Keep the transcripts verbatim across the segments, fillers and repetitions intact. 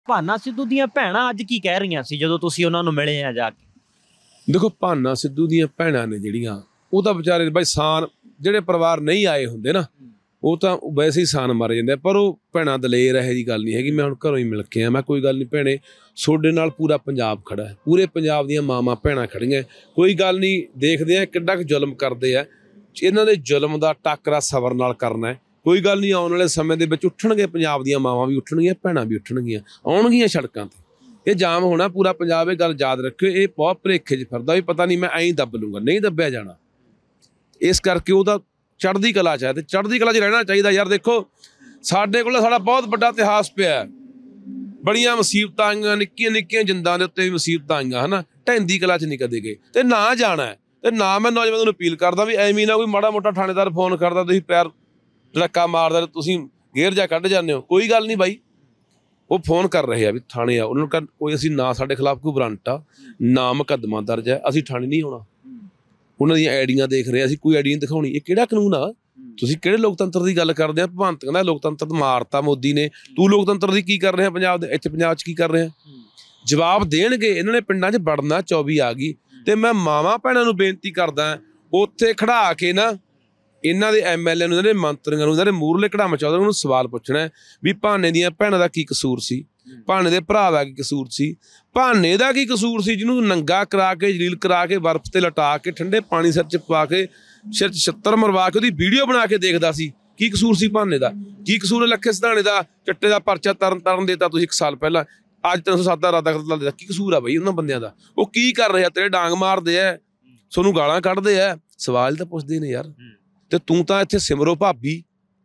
ਭਾਨਾ ਸਿੱਧੂ ਦੀਆਂ ਭੈਣਾਂ ਅੱਜ ਕੀ ਕਹਿ ਰਹੀਆਂ ਸੀ ਜਦੋਂ ਤੁਸੀਂ ਉਹਨਾਂ ਨੂੰ ਮਿਲੇ ਆ ਜਾ ਕੇ? देखो भाना सिद्धू ਦੀਆਂ ਭੈਣਾਂ ਨੇ ਜਿਹੜੀਆਂ ਉਹ ਤਾਂ ਵਿਚਾਰੇ ਬਾਈ ਸਾਨ ਜਿਹੜੇ ਪਰਿਵਾਰ ਨਹੀਂ ਆਏ ਹੁੰਦੇ ਨਾ ਉਹ ਤਾਂ ਵੈਸੇ ਹੀ ਸਾਨ ਮਰ ਜਾਂਦੇ ਪਰ ਉਹ ਭੈਣਾਂ ਦਲੇਰ ਇਹੋ ਜਿਹੀ ਗੱਲ ਨਹੀਂ ਹੈਗੀ। ਮੈਂ ਹੁਣ ਘਰੋਂ ਹੀ ਮਿਲ ਕੇ ਆ ਮੈਂ ਕੋਈ ਗੱਲ ਨਹੀਂ ਭੈਣੇ ਤੁਹਾਡੇ ਨਾਲ ਪੂਰਾ ਪੰਜਾਬ ਖੜਾ ਹੈ ਪੂਰੇ ਪੰਜਾਬ ਦੀਆਂ ਮਾਵਾਂ ਭੈਣਾਂ ਖੜੀਆਂ ਕੋਈ ਗੱਲ ਨਹੀਂ ਦੇਖਦੇ ਆ ਕਿੱਡਾ ਕੁ ਜ਼ੁਲਮ ਕਰਦੇ ਆ ਇਹਨਾਂ ਦੇ ਜ਼ੁਲਮ ਦਾ ਟਾਕਰਾ ਸਬਰ ਨਾਲ ਕਰਨਾ ਹੈ। ਕੋਈ ਗੱਲ ਨਹੀਂ ਆਉਣ ਵਾਲੇ ਸਮੇਂ ਦੇ ਵਿੱਚ ਉੱਠਣਗੇ ਪੰਜਾਬ ਦੀਆਂ ਮਾਵਾਂ ਵੀ ਉੱਠਣਗੀਆਂ ਭੈਣਾਂ ਵੀ ਉੱਠਣਗੀਆਂ ਆਉਣਗੀਆਂ ਸੜਕਾਂ ਤੇ ਇਹ ਜਾਮ ਹੋਣਾ ਪੂਰਾ ਪੰਜਾਬ। ਇਹ ਗੱਲ ਯਾਦ ਰੱਖਿਓ ਇਹ ਬਹੁਤ ਭੁਲੇਖੇ 'ਚ ਫਿਰਦਾ ਵੀ ਪਤਾ ਨਹੀਂ ਮੈਂ ਐਂ ਦੱਬ ਲੂੰਗਾ ਨਹੀਂ ਦੱਬਿਆ ਜਾਣਾ। ਇਸ ਕਰਕੇ ਉਹਦਾ ਚੜ੍ਹਦੀ ਕਲਾ 'ਚ ਹੈ ਤੇ ਚੜ੍ਹਦੀ ਕਲਾ 'ਚ ਰਹਿਣਾ ਚਾਹੀਦਾ। ਯਾਰ ਦੇਖੋ ਸਾਡੇ ਕੋਲ ਸਾਡਾ ਬਹੁਤ ਵੱਡਾ ਇਤਿਹਾਸ ਪਿਆ ਬੜੀਆਂ ਮੁਸੀਬਤਾਂ ਆਈਆਂ ਨਿੱਕੀਆਂ ਨਿੱਕੀਆਂ ਜਿੰਦਾਂ ਦੇ ਉੱਤੇ ਵੀ ਮੁਸੀਬਤਾਂ ਆਈਆਂ ਹੈ ਨਾ ਢਹਿੰਦੀ ਕਲਾ 'ਚ ਨਹੀਂ ਕਦੇ ਗਏ ਤੇ ਨਾ ਜਾਣਾ ਤੇ ਨਾ ਮੈਂ ਨੌਜਵਾਨਾਂ ਨੂੰ ਅਪੀਲ ਕਰਦਾ ਵੀ ਐਵੇਂ ਨਾ ਕੋਈ ਮਾੜਾ ਮੋਟਾ ਥਾਣੇਦਾਰ ਫੋਨ ਕਰਦਾ ਤੁਸੀਂ ਪੈਰ ਧੜੱਕਾ ਮਾਰਦਾ ਤੁਸੀਂ ਗੇਰ ਜਾ ਕੱਢ ਜਾਂਦੇ ਹੋ ਕੋਈ ਗੱਲ ਨਹੀਂ ਬਾਈ ਉਹ ਫੋਨ ਕਰ ਰਹੇ ਆ ਵੀ ਥਾਣੇ ਆ ਉਹਨਾਂ ਨੂੰ ਕਹਿ ਕੋਈ ਅਸੀਂ ਨਾ ਸਾਡੇ ਖਿਲਾਫ ਕੋਈ ਵਾਰੰਟ ਆ ਨਾ ਮੁਕੱਦਮਾ ਦਰਜ ਹੈ ਅਸੀਂ ਥਾਣੇ ਨਹੀਂ ਆਉਣਾ। ਉਹਨਾਂ ਦੀਆਂ ਆਈਡੀਆਂ ਦੇਖ ਰਹੇ ਅਸੀਂ ਕੋਈ ਆਈਡੀ ਨਹੀਂ ਦਿਖਾਉਣੀ। ਇਹ ਕਿਹੜਾ ਕਾਨੂੰਨ ਆ ਤੁਸੀਂ ਕਿਹੜੇ ਲੋਕਤੰਤਰ ਦੀ ਗੱਲ ਕਰਦੇ ਆ? ਭਗਵੰਤ ਕਹਿੰਦਾ ਲੋਕਤੰਤਰ ਮਾਰਤਾ ਮੋਦੀ ਨੇ ਤੂੰ ਲੋਕਤੰਤਰ ਦੀ ਕੀ ਕਰ ਰਿਹਾ ਪੰਜਾਬ ਦੇ ਇੱਥੇ ਪੰਜਾਬ 'ਚ ਕੀ ਕਰ ਰਿਹਾ? ਜਵਾਬ ਦੇਣਗੇ ਇਹਨਾਂ ਨੇ ਪਿੰਡਾਂ 'ਚ ਵੜਨਾ ਚੌਵੀ ਆ ਗਈ ਤੇ ਮੈਂ ਮਾਵਾਂ ਭੈਣਾਂ ਨੂੰ ਬੇਨਤੀ ਕਰਦਾ ਉੱਥੇ ਖੜਾ ਕੇ ਨਾ ਇਹਨਾਂ ਦੇ ਐਮ ਐਲ ਏ ਨੂੰ ਇਹਨਾਂ ਦੇ ਮੰਤਰੀਆਂ ਨੂੰ ਇਹਨਾਂ ਦੇ ਮੂਹਰਲੇ ਕੜਾਮ ਚਾਹੁੰਦੇ ਉਹਨੂੰ ਸਵਾਲ ਪੁੱਛਣਾ ਵੀ ਭਾਨੇ ਦੀਆਂ ਭੈਣਾਂ ਦਾ ਕੀ ਕਸੂਰ ਸੀ ਭਾਨੇ ਦੇ ਭਰਾ ਦਾ ਕੀ ਕਸੂਰ ਸੀ ਭਾਨੇ ਦਾ ਕੀ ਕਸੂਰ ਸੀ ਜਿਹਨੂੰ ਨੰਗਾ ਕਰਾ ਕੇ ਜਲੀਲ ਕਰਾ ਕੇ ਬਰਫ਼ ਤੇ ਲਟਾ ਕੇ ਠੰਡੇ ਪਾਣੀ ਸਿਰ 'ਚ ਪਾ ਕੇ ਸਿਰ 'ਚ ਛੱਤਰ ਮਰਵਾ ਕੇ ਉਹਦੀ ਵੀਡੀਓ ਬਣਾ ਕੇ ਦੇਖਦਾ ਸੀ ਕੀ ਕਸੂਰ ਸੀ ਭਾਨੇ ਦਾ? ਕੀ ਕਸੂਰ ਲੱਖੇ ਸਿਧਾਣੇ ਦਾ ਚਿੱਟੇ ਦਾ ਪਰਚਾ ਤਰਨ ਤਰਨ ਦੇਤਾ ਤੁਸੀਂ ਇੱਕ ਸਾਲ ਪਹਿਲਾਂ ਅੱਜ ਤਿੰਨ ਸੌ ਸੱਤ ਦਾ ਇਰਾਦਾ ਕਤਲ ਦੇਤਾ ਕੀ ਕਸੂਰ ਆ ਬਈ ਉਹਨਾਂ ਬੰਦਿਆਂ ਦਾ? ਉਹ ਕੀ ਕਰ ਰਹੇ ਆ ਤੇਰੇ ਡਾਂਗ ਮਾਰਦੇ ਆ ਤੁਹਾਨੂੰ ਗਾਲਾਂ ਕੱਢਦੇ ਆ ਸਵਾਲ ਤਾਂ ਪੁੱਛਦੇ ਨੇ ਯਾਰ। ਤੇ ਤੂੰ ਤਾਂ ਇੱਥੇ ਸਿਮਰੋ ਭਾਬੀ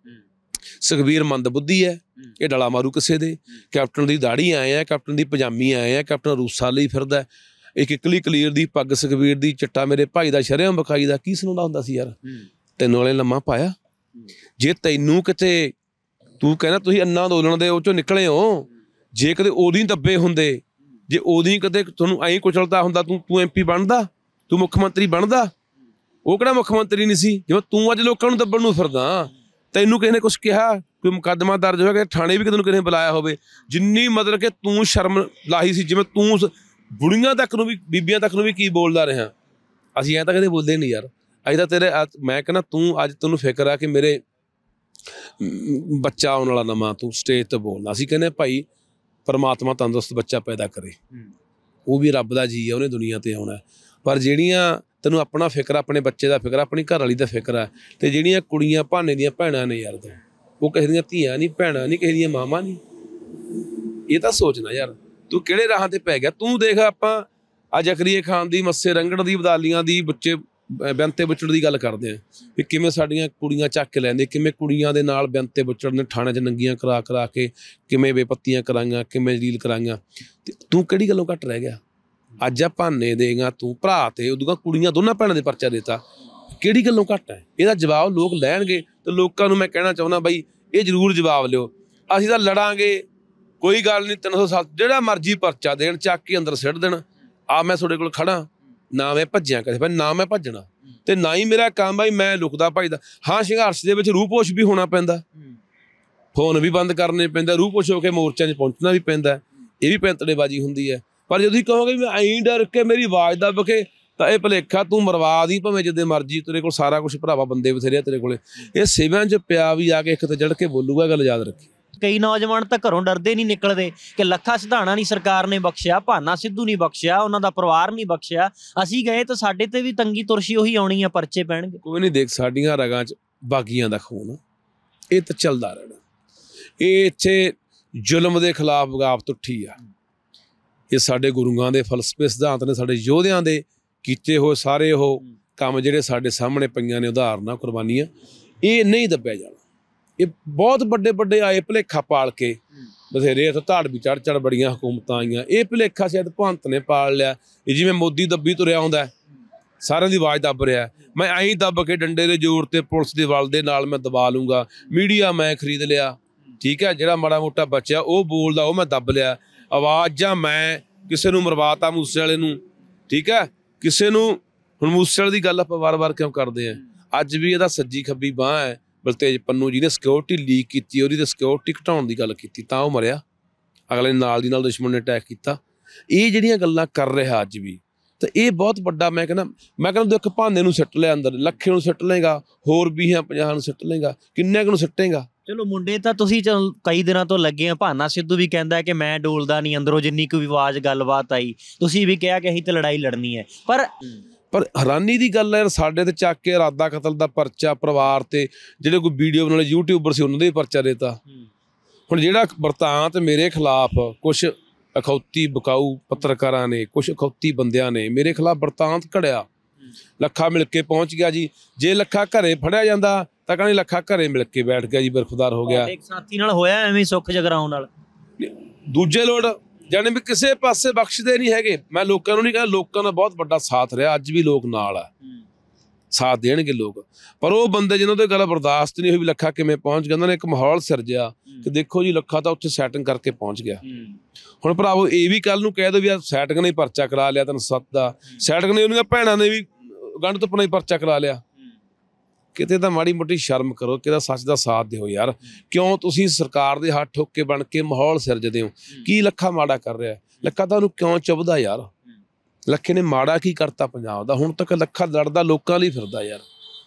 ਸੁਖਬੀਰ ਮੰਦ ਬੁੱਧੀ ਹੈ ਇਹ ਡਲਾ ਮਾਰੂ ਕਿਸੇ ਦੇ ਕੈਪਟਨ ਦੀ ਦਾੜੀ ਆਏ ਆ ਕੈਪਟਨ ਦੀ ਪਜਾਮੀ ਆਏ ਆ ਕੈਪਟਨ ਰੂਸਾ ਲਈ ਫਿਰਦਾ ਇੱਕ ਇਕਲੀ ਕਲੀਅਰ ਦੀ ਪੱਗ ਸੁਖਬੀਰ ਦੀ ਚਿੱਟਾ ਮੇਰੇ ਭਾਈ ਦਾ ਸ਼ਰੇਆਮ ਵਿਖਾਈ ਦਾ ਕੀ ਸੁਣਾਉਂਦਾ ਹੁੰਦਾ ਸੀ ਯਾਰ? ਤੈਨੂੰ ਵਾਲੇ ਲੰਮਾ ਪਾਇਆ ਜੇ ਤੈਨੂੰ ਕਿਤੇ ਤੂੰ ਕਹਿੰਦਾ ਤੁਸੀਂ ਅੰਨਾ ਅੰਦੋਲਨ ਦੇ ਉਹ ਚੋਂ ਨਿਕਲੇ ਹੋ ਜੇ ਕਦੇ ਉਦੋਂ ਹੀ ਦੱਬੇ ਹੁੰਦੇ ਜੇ ਉਦੋਂ ਹੀ ਕਦੇ ਤੁਹਾਨੂੰ ਐਂ ਕੁਚਲਦਾ ਹੁੰਦਾ ਤੂੰ ਤੂੰ ਐਮ ਪੀ ਬਣਦਾ ਤੂੰ ਮੁੱਖ ਮੰਤਰੀ ਬਣਦਾ? ਉਹ ਕਿਹੜਾ ਮੁੱਖ ਮੰਤਰੀ ਨਹੀਂ ਸੀ ਜਿਵੇਂ ਤੂੰ ਅੱਜ ਲੋਕਾਂ ਨੂੰ ਦੱਬਣ ਨੂੰ ਫਿਰਦਾ ਤੈਨੂੰ ਕਿਸੇ ਨੇ ਕੁਛ ਕਿਹਾ ਕੋਈ ਮੁਕੱਦਮਾ ਦਰਜ ਹੋਇਆ ਥਾਣੇ ਵੀ ਤੈਨੂੰ ਕਿਸੇ ਨੇ ਬੁਲਾਇਆ ਹੋਵੇ ਜਿੰਨੀ ਮਤਲਬ ਕਿ ਤੂੰ ਸ਼ਰਮ ਲਾਹੀ ਸੀ ਜਿਵੇਂ ਤੂੰ ਬੁੜੀਆਂ ਤੱਕ ਨੂੰ ਵੀ ਬੀਬੀਆਂ ਤੱਕ ਨੂੰ ਵੀ ਕੀ ਬੋਲਦਾ ਰਿਹਾ ਅਸੀਂ ਐਂ ਤਾਂ ਕਦੇ ਬੋਲਦੇ ਨਹੀਂ ਯਾਰ। ਅੱਜ ਤਾਂ ਤੇਰੇ ਮੈਂ ਕਹਿੰਦਾ ਤੂੰ ਅੱਜ ਤੈਨੂੰ ਫਿਕਰ ਆ ਕਿ ਮੇਰੇ ਬੱਚਾ ਆਉਣ ਵਾਲਾ ਨਵਾਂ ਤੂੰ ਸਟੇਜ ਤੇ ਬੋਲਦਾ ਅਸੀਂ ਕਹਿੰਦੇ ਭਾਈ ਪਰਮਾਤਮਾ ਤੰਦਰੁਸਤ ਬੱਚਾ ਪੈਦਾ ਕਰੇ ਉਹ ਵੀ ਰੱਬ ਦਾ ਜੀ ਆ ਉਹਨੇ ਦੁਨੀਆ ਤੇ ਆਉਣਾ ਪਰ ਜਿਹੜੀਆਂ ਤੈਨੂੰ ਆਪਣਾ ਫਿਕਰ ਆਪਣੇ ਬੱਚੇ ਦਾ ਫਿਕਰ ਆਪਣੀ ਘਰ ਵਾਲੀ ਦਾ ਫਿਕਰ ਆ ਤੇ ਜਿਹੜੀਆਂ ਕੁੜੀਆਂ ਭਾਨੇ ਦੀਆਂ ਭੈਣਾਂ ਨੇ ਯਾਰ ਉਹ ਕਿਸੇ ਦੀਆਂ ਧੀਆਂ ਨਹੀਂ ਭੈਣਾਂ ਨਹੀਂ ਕਿਸੇ ਦੀਆਂ ਮਾਵਾਂ ਨਹੀਂ ਇਹ ਤਾਂ ਸੋਚਣਾ ਯਾਰ ਤੂੰ ਕਿਹੜੇ ਰਾਹਾਂ ਤੇ ਪੈ ਗਿਆ। ਤੂੰ ਦੇਖ ਆਪਾਂ ਅੱਜ ਜ਼ਕਰੀਆ ਖਾਨ ਦੀ ਮੱਸੇ ਰੰਗੜ ਦੀ ਬਦਾਲੀਆਂ ਦੀ ਬੱਚੇ ਬਿਆੰਤੇ ਬੁੱਚੜ ਦੀ ਗੱਲ ਕਰਦੇ ਆ ਵੀ ਕਿਵੇਂ ਸਾਡੀਆਂ ਕੁੜੀਆਂ ਚੱਕ ਕੇ ਲੈਂਦੇ ਕਿਵੇਂ ਕੁੜੀਆਂ ਦੇ ਨਾਲ ਬਿਆੰਤੇ ਬੁੱਚੜ ਨੇ ਥਾਣੇ 'ਚ ਨੰਗੀਆਂ ਕਰਾ ਕਰਾ ਕੇ ਕਿਵੇਂ ਬੇਪੱਤੀਆਂ ਕਰਾਈਆਂ ਕਿਵੇਂ ਜਲੀਲ ਕਰਾਈਆਂ ਤੇ ਤੂੰ ਕਿਹੜੀ ਗੱਲੋਂ ਘੱਟ ਰਹਿ ਗਿਆ? ਅੱਜ ਆ ਭਾਨੇ ਦੇਗਾ ਤੂੰ ਭਰਾ ਤੇ ਉਦੋਂ ਕੁੜੀਆਂ ਦੋਨਾਂ ਭੈਣਾਂ ਦੇ ਪਰਚਾ ਦੇਤਾ ਕਿਹੜੀ ਗੱਲੋਂ ਘੱਟ ਹੈ? ਇਹਦਾ ਜਵਾਬ ਲੋਕ ਲੈਣਗੇ ਤੇ ਲੋਕਾਂ ਨੂੰ ਮੈਂ ਕਹਿਣਾ ਚਾਹੁੰਦਾ ਬਾਈ ਇਹ ਜ਼ਰੂਰ ਜਵਾਬ ਲਿਓ। ਅਸੀਂ ਤਾਂ ਲੜਾਂਗੇ ਕੋਈ ਗੱਲ ਨਹੀਂ ਤਿੰਨ ਸੌ ਸੱਤ ਜਿਹੜਾ ਮਰਜ਼ੀ ਪਰਚਾ ਦੇਣ ਚੱਕ ਕੇ ਅੰਦਰ ਸਿੱਟ ਦੇਣ ਆ ਮੈਂ ਤੁਹਾਡੇ ਕੋਲ ਖੜਾ ਨਾ ਮੈਂ ਭੱਜਿਆ ਕਿਸੇ ਨਾ ਮੈਂ ਭੱਜਣਾ ਤੇ ਨਾ ਹੀ ਮੇਰਾ ਕੰਮ ਬਾਈ ਮੈਂ ਲੁਕਦਾ ਭੱਜਦਾ। ਹਾਂ ਸੰਘਰਸ਼ ਦੇ ਵਿੱਚ ਰੂਹ ਪੋਸ਼ ਵੀ ਹੋਣਾ ਪੈਂਦਾ ਫੋਨ ਵੀ ਬੰਦ ਕਰਨੇ ਪੈਂਦਾ ਰੂਹ ਪੋਸ਼ ਹੋ ਕੇ ਮੋਰਚਿਆਂ 'ਚ ਪਹੁੰਚਣਾ ਵੀ ਪੈਂਦਾ ਇਹ ਵੀ ਪੈਂਤੜੇਬਾਜ਼ੀ ਹੁੰਦੀ ਹੈ ਪਰ ਜੇ ਤੁਸੀਂ ਕਹੋਗੇ ਵੀ ਮੈਂ ਐਂ ਡਰ ਕੇ ਮੇਰੀ ਆਵਾਜ਼ ਦੱਬ ਕੇ ਤਾਂ ਇਹ ਭੁਲੇਖਾ ਤੂੰ ਮਰਵਾ ਦੀ ਭਾਵੇਂ ਜਿੱਦੇ ਮਰਜੀ ਤੇਰੇ ਕੋਲ ਸਾਰਾ ਕੁਛ ਭਰਾਵਾ ਬੰਦੇ ਬਥੇਰੇ ਤੇਰੇ ਕੋਲੇ ਇਹ ਸੇਵਿਆਂ 'ਚ ਪਿਆ ਵੀ ਆ ਕੇ ਇੱਕ ਤੇ ਜੜ ਕੇ ਬੋਲੂਗਾ ਗੱਲ ਯਾਦ ਰੱਖੀ। ਕਈ ਨੌਜਵਾਨ ਤਾਂ ਘਰੋਂ ਡਰਦੇ ਨਹੀਂ ਨਿਕਲਦੇ ਕਿ ਲੱਖਾ ਸਿਧਾਣਾ ਨਹੀਂ ਸਰਕਾਰ ਨੇ ਬਖਸ਼ਿਆ ਭਾਨਾ ਸਿੱਧੂ ਨਹੀਂ ਬਖਸ਼ਿਆ ਉਹਨਾਂ ਦਾ ਪਰਿਵਾਰ ਨਹੀਂ ਬਖਸ਼ਿਆ ਅਸੀਂ ਗਏ ਤਾਂ ਸਾਡੇ ਤੇ ਵੀ ਤੰਗੀ ਤੁਰਸ਼ੀ ਉਹੀ ਆਉਣੀ ਆ ਪਰਚੇ ਪੈਣਗੇ। ਕੋਈ ਨਹੀਂ ਦੇਖ ਸਾਡੀਆਂ ਰਗਾਂ 'ਚ ਬਾਗੀਆਂ ਦਾ ਖੂਨ ਇਹ ਤਾਂ ਚੱਲਦਾ ਰਹਿਣਾ ਇਹ ਇੱਥੇ ਜ਼ੁਲਮ ਦੇ ਖਿਲਾਫ ਬਗਾਵਤ ਉੱਠੀ ਆ ਇਹ ਸਾਡੇ ਗੁਰੂਆਂ ਦੇ ਫਲਸਫੇ ਸਿਧਾਂਤ ਨੇ ਸਾਡੇ ਯੋਧਿਆਂ ਦੇ ਕੀਤੇ ਹੋਏ ਸਾਰੇ ਉਹ ਕੰਮ ਜਿਹੜੇ ਸਾਡੇ ਸਾਹਮਣੇ ਪਈਆਂ ਨੇ ਉਦਾਹਰਨਾਂ ਕੁਰਬਾਨੀਆਂ ਇਹ ਨਹੀਂ ਦੱਬਿਆ ਜਾਣਾ। ਇਹ ਬਹੁਤ ਵੱਡੇ ਵੱਡੇ ਆਏ ਭੁਲੇਖਾ ਪਾਲ ਕੇ ਬਥੇਰੇ ਇੱਥੇ ਧਾੜ ਵੀ ਚੜ੍ਹ ਚੜ੍ਹ ਬੜੀਆਂ ਹਕੂਮਤਾਂ ਆਈਆਂ ਇਹ ਭੁਲੇਖਾ ਸ਼ਾਇਦ ਭਗਵੰਤ ਨੇ ਪਾਲ ਲਿਆ ਇਹ ਜਿਵੇਂ ਮੋਦੀ ਦੱਬੀ ਤੁਰਿਆ ਆਉਂਦਾ ਸਾਰਿਆਂ ਦੀ ਆਵਾਜ਼ ਦੱਬ ਰਿਹਾ ਮੈਂ ਐਂ ਦੱਬ ਕੇ ਡੰਡੇ ਦੇ ਜ਼ੋਰ ਤੇ ਪੁਲਿਸ ਦੇ ਬਲ ਦੇ ਨਾਲ ਮੈਂ ਦਬਾ ਲੂੰਗਾ ਮੀਡੀਆ ਮੈਂ ਖਰੀਦ ਲਿਆ ਠੀਕ ਹੈ ਜਿਹੜਾ ਮਾੜਾ ਮੋਟਾ ਬਚਿਆ ਉਹ ਬੋਲਦਾ ਉਹ ਮੈਂ ਦੱਬ ਲਿਆ ਆਵਾਜ਼ਾਂ ਮੈਂ ਕਿਸੇ ਨੂੰ ਮਰਵਾਤਾ ਮੂਸੇ ਵਾਲੇ ਨੂੰ ਠੀਕ ਹੈ ਕਿਸੇ ਨੂੰ ਹੁਣ ਮੂਸੇ ਵਾਲੇ ਦੀ ਗੱਲ ਆਪਾਂ ਵਾਰ ਵਾਰ ਕਿਉਂ ਕਰਦੇ ਹਾਂ ਅੱਜ ਵੀ ਇਹਦਾ ਸੱਜੀ ਖੱਬੀ ਬਾਂਹ ਹੈ ਬਲਤੇਜ ਪੰਨੂ ਜਿਹਨੇ ਸਿਕਿਉਰਿਟੀ ਲੀਕ ਕੀਤੀ ਉਹਦੀ ਤਾਂ ਸਿਕਿਉਰਿਟੀ ਘਟਾਉਣ ਦੀ ਗੱਲ ਕੀਤੀ ਤਾਂ ਉਹ ਮਰਿਆ ਅਗਲੇ ਨਾਲ ਦੀ ਨਾਲ ਦੁਸ਼ਮਣ ਨੇ ਅਟੈਕ ਕੀਤਾ। ਇਹ ਜਿਹੜੀਆਂ ਗੱਲਾਂ ਕਰ ਰਿਹਾ ਅੱਜ ਵੀ, ਤਾਂ ਇਹ ਬਹੁਤ ਵੱਡਾ ਮੈਂ ਕਹਿੰਦਾ ਮੈਂ ਕਹਿੰਦਾ ਦੇਖ ਭਾਨੇ ਨੂੰ ਸਿੱਟ ਲਿਆ ਅੰਦਰ, ਲੱਖੇ ਨੂੰ ਸਿੱਟ ਲਏਗਾ, ਹੋਰ ਵੀਹਾਂ ਪੰਜਾਹਾਂ ਨੂੰ ਸਿੱਟ ਲਏਗਾ, ਕਿੰਨੇ ਕੁ ਨੂੰ ਸਿੱਟੇਗਾ। ਚਲੋ ਮੁੰਡੇ ਤਾਂ ਤੁਸੀਂ ਚਲ ਕਈ ਦਿਨਾਂ ਤੋਂ ਲੱਗੇ ਆ। ਭਾਨਾ ਸਿੱਧੂ ਵੀ ਕਹਿੰਦਾ ਕਿ ਮੈਂ ਡੋਲਦਾ ਨਹੀਂ ਅੰਦਰੋਂ, ਜਿੰਨੀ ਕੋਈ ਆਵਾਜ਼ ਗੱਲਬਾਤ ਆਈ ਤੁਸੀਂ ਵੀ ਕਿਹਾ ਕਿ ਅਸੀਂ ਤਾਂ ਲੜਾਈ ਲੜਨੀ ਹੈ। ਪਰ ਪਰ ਹੈਰਾਨੀ ਦੀ ਗੱਲ ਹੈ ਯਾਰ, ਸਾਡੇ ਤੇ ਚੱਕ ਕੇ ਇਰਾਦਾ ਕਤਲ ਦਾ ਪਰਚਾ, ਪਰਿਵਾਰ ਤੇ ਜਿਹੜੇ ਕੋਈ ਵੀਡੀਓ ਬਣਾਉਣੇ ਯੂਟਿਊਬਰ ਸੀ ਉਹਨਾਂ ਦੇ ਪਰਚਾ ਦੇਤਾ। ਹੁਣ ਜਿਹੜਾ ਵਰਤਾਂਤ ਮੇਰੇ ਖਿਲਾਫ ਕੁਛ ਅਖੌਤੀ ਬਕਾਊ ਪੱਤਰਕਾਰਾਂ ਨੇ, ਕੁਛ ਅਖੌਤੀ ਬੰਦਿਆਂ ਨੇ ਮੇਰੇ ਖਿਲਾਫ ਵਰਤਾਂਤ ਘੜਿਆ, ਲੱਖਾ ਮਿਲ ਕੇ ਪਹੁੰਚ ਗਿਆ ਜੀ। ਜੇ ਲੱਖਾ ਘਰੇ ਫੜਿਆ ਜਾਂਦਾ ਤਾਂ ਕਹਿੰਦੇ ਲੱਖਾ ਘਰੇ ਮਿਲ ਕੇ ਬੈਠ ਗਿਆ ਜੀ, ਬਰਖੁਦਾਰ ਹੋ ਗਿਆ। ਇੱਕ ਸਾਥੀ ਨਾਲ ਹੋਇਆ ਐਵੇਂ ਸੁੱਖ ਜਗਰਾਉਂ ਨਾਲ। ਦੂਜੇ ਲੋੜ ਜਾਣੇ ਵੀ ਕਿਸੇ ਪਾਸੇ ਬਖਸ਼ਦੇ ਨਹੀਂ ਹੈਗੇ। ਮੈਂ ਲੋਕਾਂ ਨੂੰ ਨਹੀਂ ਕਹਿੰਦਾ, ਲੋਕਾਂ ਦਾ ਬਹੁਤ ਵੱਡਾ ਸਾਥ ਰਿਹਾ, ਅੱਜ ਵੀ ਲੋਕ ਨਾਲ ਆ, ਸਾਥ ਦੇਣਗੇ ਲੋਕ। ਪਰ ਉਹ ਬੰਦੇ ਜਿਹਨਾਂ ਤੋਂ ਗੱਲ ਬਰਦਾਸ਼ਤ ਨਹੀਂ ਹੋਈ ਵੀ ਲੱਖਾ ਕਿਵੇਂ ਪਹੁੰਚ ਗਿਆ, ਉਹਨਾਂ ਨੇ ਇੱਕ ਮਾਹੌਲ ਸਿਰਜਿਆ ਕਿ ਦੇਖੋ ਜੀ ਲੱਖਾ ਤਾਂ ਉੱਥੇ ਸੈਟਿੰਗ ਕਰਕੇ ਪਹੁੰਚ ਗਿਆ। ਹੁਣ ਭਰਾਵੋ ਇਹ ਵੀ ਕੱਲ ਨੂੰ ਕਹਿ ਦੋ ਵੀ ਆ ਸੈਟਿੰਗ ਨੇ ਪਰਚਾ ਕਰਾ ਲਿਆ ਤੈਨੂੰ ਸੱਤ ਦਾ, ਸੈਟਿੰਗ ਨੇ ਉਹਨੀਆਂ ਭੈਣਾਂ ਨੇ ਵੀ ਗੰਢ ਤੋਂ ਹੀ ਪਰਚਾ ਕਰਾ ਲਿਆ। ਕਿਤੇ ਤਾਂ ਮਾੜੀ ਮੋਟੀ ਸ਼ਰਮ ਕਰੋ, ਕਿਤੇ ਸੱਚ ਦਾ ਸਾਥ ਦਿਓ ਯਾਰ। ਕਿਉਂ ਤੁਸੀਂ ਸਰਕਾਰ ਦੇ ਹੱਥ ਠੋਕ ਕੇ ਬਣ ਕੇ ਮਾਹੌਲ ਸਿਰਜਦੇ ਹੋ? ਕੀ ਲੱਖਾ ਮਾੜਾ ਕਰ ਰਿਹਾ? ਲੱਖਾ ਤੁਹਾਨੂੰ ਕਿਉਂ ਚੁੱਭਦਾ ਯਾਰ? ਲੱਖੇ ਨੇ ਮਾੜਾ ਕੀ ਕਰਤਾ ਪੰਜਾਬ ਦਾ? ਹੁਣ ਤੱਕ ਲੱਖਾ ਲੜਦਾ ਲੋਕਾਂ ਲਈ ਫਿਰਦਾ ਯਾਰ।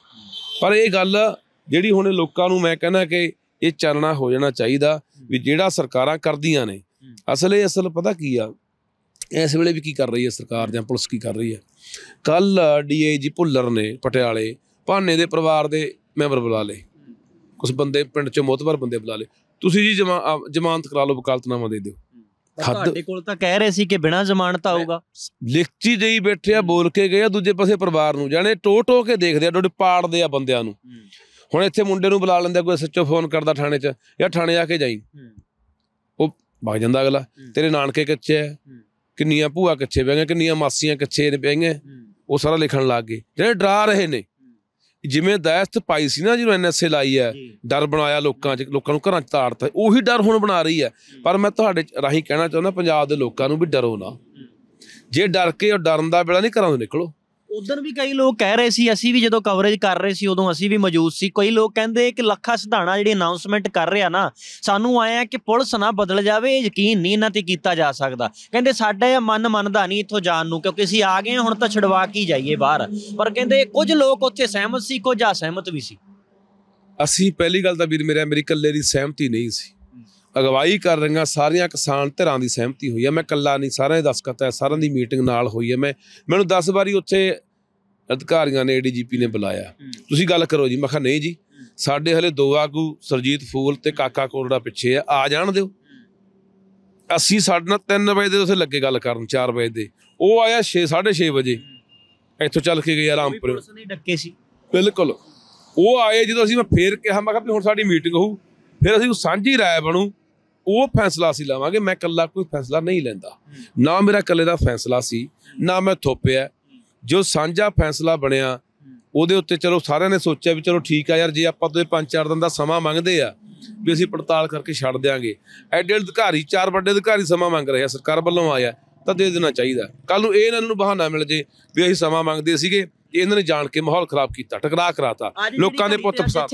ਪਰ ਇਹ ਗੱਲ ਜਿਹੜੀ ਹੁਣ ਲੋਕਾਂ ਨੂੰ ਮੈਂ ਕਹਿੰਦਾ ਕਿ ਇਹ ਚਾਨਣਾ ਹੋ ਜਾਣਾ ਚਾਹੀਦਾ ਵੀ ਜਿਹੜਾ ਸਰਕਾਰਾਂ ਕਰਦੀਆਂ ਨੇ, ਅਸਲ ਇਹ ਅਸਲ ਪਤਾ ਕੀ ਆ ਇਸ ਵੇਲੇ ਵੀ ਕੀ ਕਰ ਰਹੀ ਹੈ ਸਰਕਾਰ ਜਾਂ ਪੁਲਿਸ ਕੀ ਕਰ ਰਹੀ ਹੈ। ਕੱਲ ਡੀ ਆਈ ਜੀ ਭੁੱਲਰ ਨੇ ਪਟਿਆਲੇ ਭਾਨੇ ਦੇ ਪਰਿਵਾਰ ਦੇ ਮੈਂਬਰ ਬੁਲਾ ਲਏ, ਕੁਛ ਬੰਦੇ ਪਿੰਡ ਚੋਂ ਮੋਤਬਰ ਬੰਦੇ ਬੁਲਾ ਲਏ, ਤੁਸੀਂ ਜੀ ਜਮਾ ਜ਼ਮਾਨਤ ਕਰਾ ਲਓ, ਵਕਾਲਤਨਾਮਾ ਦੇ ਦਿਓ। ਤੁਹਾਡੇ ਕੋਲ ਤਾਂ ਕਹਿ ਰਹੇ ਸੀ ਕਿ ਬਿਨਾਂ ਜ਼ਮਾਨਤ ਆਊਗਾ, ਲਿਖਤੀ ਦੇਈ ਬੈਠੇ ਆ, ਬੋਲ ਕੇ ਗਏ ਆ। ਦੂਜੇ ਪਾਸੇ ਪਰਿਵਾਰ ਨੂੰ ਜਾਣੇ ਟੋ ਟੋ ਕੇ ਦੇਖਦੇ ਆ, ਡੋਡੇ ਪਾੜਦੇ ਆ ਬੰਦਿਆਂ ਨੂੰ। ਹੁਣ ਇੱਥੇ ਮੁੰਡੇ ਨੂੰ ਬੁਲਾ ਲੈਂਦੇ, ਕੋਈ ਸੱਚੋ ਫੋਨ ਕਰਦਾ ਥਾਣੇ 'ਚ, ਯਾਰ ਥਾਣੇ ਆ ਕੇ ਜਾਈ, ਉਹ ਵਗ ਜਾਂਦਾ ਅਗਲਾ। ਤੇਰੇ ਨਾਨਕੇ ਕੱਚੇ ਹੈ, ਕਿੰਨੀਆਂ ਭੂਆ ਕੱਚੇ ਪੈ ਗਏ, ਕਿੰਨੀਆਂ ਮਾਸੀਆਂ ਕੱਚੇ ਪੈ ਗਏ, ਉਹ ਸਾਰਾ ਲਿਖਣ ਲੱਗ ਗਏ। ਜਿਹੜੇ ਡਰਾ ਰਹੇ ਨੇ, ਜਿਵੇਂ ਦਹਿਸ਼ਤ ਪਾਈ ਸੀ ਨਾ ਜਿਹਨੂੰ ਐਨ ਐਸ ਏ ਲਾਈ ਹੈ, ਡਰ ਬਣਾਇਆ ਲੋਕਾਂ 'ਚ, ਲੋਕਾਂ ਨੂੰ ਘਰਾਂ 'ਚ ਤਾੜਤਾ, ਉਹੀ ਡਰ ਹੁਣ ਬਣਾ ਰਹੀ ਹੈ। ਪਰ ਮੈਂ ਤੁਹਾਡੇ ਰਾਹੀਂ ਕਹਿਣਾ ਚਾਹੁੰਦਾ ਪੰਜਾਬ ਦੇ ਲੋਕਾਂ ਨੂੰ ਵੀ ਡਰੋ ਨਾ। ਜੇ ਡਰ ਕੇ ਉਹ ਡਰਨ ਦਾ ਵੇਲਾ ਨਹੀਂ, ਘਰਾਂ ਤੋਂ ਨਿਕਲੋ। ਉਦੋਂ ਵੀ ਕਈ ਲੋਕ ਕਹਿ ਰਹੇ ਸੀ, ਅਸੀਂ ਵੀ ਜਦੋਂ ਕਵਰੇਜ ਕਰ ਰਹੇ ਸੀ ਉਦੋਂ ਅਸੀਂ ਵੀ ਮੌਜੂਦ ਸੀ, ਕਈ ਲੋਕ ਕਹਿੰਦੇ ਕਿ ਲੱਖਾ ਸਿਧਾਣਾ ਜਿਹੜੀ ਅਨਾਊਂਸਮੈਂਟ ਕਰ ਰਿਹਾ ਨਾ, ਸਾਨੂੰ ਆਇਆ ਕਿ ਪੁਲਿਸ ਨਾ ਬਦਲ ਜਾਵੇ, ਯਕੀਨ ਨਹੀਂ ਇਹਨਾਂ ਤੇ ਕੀਤਾ ਜਾ ਸਕਦਾ। ਕਹਿੰਦੇ ਸਾਡਾ ਮਨ ਮੰਨਦਾ ਨਹੀਂ ਇੱਥੋਂ ਜਾਣ ਨੂੰ, ਕਿਉਂਕਿ ਅਸੀਂ ਆ ਗਏ ਹੁਣ ਤਾਂ ਛੁਡਵਾ ਕੇ ਜਾਈਏ ਬਾਹਰ। ਪਰ ਕਹਿੰਦੇ ਕੁਝ ਲੋਕ ਉੱਥੇ ਸਹਿਮਤ ਸੀ, ਕੁਝ ਅਸਹਿਮਤ ਵੀ ਸੀ। ਅਸੀਂ ਪਹਿਲੀ ਗੱਲ ਤਾਂ ਵੀਰ ਮੇਰਾ ਮੇਰੀ ਇਕੱਲੇ ਦੀ ਸਹਿਮਤੀ ਨਹੀਂ ਸੀ, ਅਗਵਾਈ ਕਰ ਰਹੀਆਂ ਸਾਰੀਆਂ ਕਿਸਾਨ ਧਿਰਾਂ ਦੀ ਸਹਿਮਤੀ ਹੋਈ ਹੈ। ਮੈਂ ਇਕੱਲਾ ਨਹੀਂ, ਸਾਰਿਆਂ ਦੀ ਦਸਖਤ ਹੈ, ਸਾਰਿਆਂ ਦੀ ਮੀਟਿੰਗ ਨਾਲ ਹੋਈ ਹੈ। ਮੈਂ ਮੈਨੂੰ ਦਸ ਵਾਰੀ ਉੱਥੇ ਅਧਿਕਾਰੀਆਂ ਨੇ, ਏ ਡੀ ਜੀ ਪੀ ਨੇ ਬੁਲਾਇਆ, ਤੁਸੀਂ ਗੱਲ ਕਰੋ ਜੀ। ਮੈਂ ਕਿਹਾ ਨਹੀਂ ਜੀ, ਸਾਡੇ ਹਲੇ ਦੋ ਆਗੂ ਸਰਜੀਤ ਫੂਲ ਤੇ ਕਾਕਾ ਕੋਰੜਾ ਪਿੱਛੇ ਆ, ਆ ਜਾਣ ਦਿਓ। ਅਸੀਂ ਸਾਡੇ ਨਾਲ ਤਿੰਨ ਵਜੇ ਦੇ ਉੱਥੇ ਲੱਗੇ ਗੱਲ ਕਰਨ, ਚਾਰ ਵਜੇ ਦੇ ਉਹ ਆਇਆ ਛੇ ਸਾਢੇ ਛੇ ਵਜੇ ਇੱਥੋਂ ਚੱਲ ਕੇ ਗਿਆ ਰਾਮਪੁਰ। ਡੱਕੇ ਸੀ ਬਿਲਕੁਲ। ਉਹ ਆਏ ਜਦੋਂ ਅਸੀਂ, ਮੈਂ ਫੇਰ ਕਿਹਾ, ਮੈਂ ਕਿਹਾ ਵੀ ਹੁਣ ਸਾਡੀ ਮੀਟਿੰਗ ਹੋਊ, ਫਿਰ ਅਸੀਂ ਸਾਂਝੀ ਰਾਏ ਬਣੂ, ਉਹ ਫੈਸਲਾ ਅਸੀਂ ਲਵਾਂਗੇ। ਮੈਂ ਇਕੱਲਾ ਕੋਈ ਫੈਸਲਾ ਨਹੀਂ ਲੈਂਦਾ, ਨਾ ਮੇਰਾ ਇਕੱਲੇ ਦਾ ਫੈਸਲਾ ਸੀ, ਨਾ ਮੈਂ ਥੋਪਿਆ। ਜੋ ਸਾਂਝਾ ਫੈਸਲਾ ਬਣਿਆ ਉਹਦੇ ਉੱਤੇ ਚਲੋ ਸਾਰਿਆਂ ਨੇ ਸੋਚਿਆ ਵੀ ਚਲੋ ਠੀਕ ਆ ਯਾਰ, ਜੇ ਆਪਾਂ ਤੋਂ ਪੰਜ ਚਾਰ ਦਿਨ ਦਾ ਸਮਾਂ ਮੰਗਦੇ ਆ ਵੀ ਅਸੀਂ ਪੜਤਾਲ ਕਰਕੇ ਛੱਡ ਦਿਆਂਗੇ। ਐਡੇ ਅਧਿਕਾਰੀ, ਚਾਰ ਵੱਡੇ ਅਧਿਕਾਰੀ ਸਮਾਂ ਮੰਗ ਰਹੇ ਆ, ਸਰਕਾਰ ਵੱਲੋਂ ਆਇਆ ਤਾਂ ਦੇ ਦੇਣਾ ਚਾਹੀਦਾ। ਕੱਲ ਨੂੰ ਇਹ ਇਹਨਾਂ ਨੂੰ ਬਹਾਨਾ ਮਿਲ ਜੇ ਵੀ ਅਸੀਂ ਸਮਾਂ ਮੰਗਦੇ ਸੀਗੇ, ਇਹਨਾਂ ਨੇ ਜਾਣ ਕੇ ਮਾਹੌਲ ਖਰਾਬ ਕੀਤਾ, ਟਕਰਾਅ ਕਰਾਤਾ, ਲੋਕਾਂ ਦੇ ਪੁੱਤ ਫਸਾ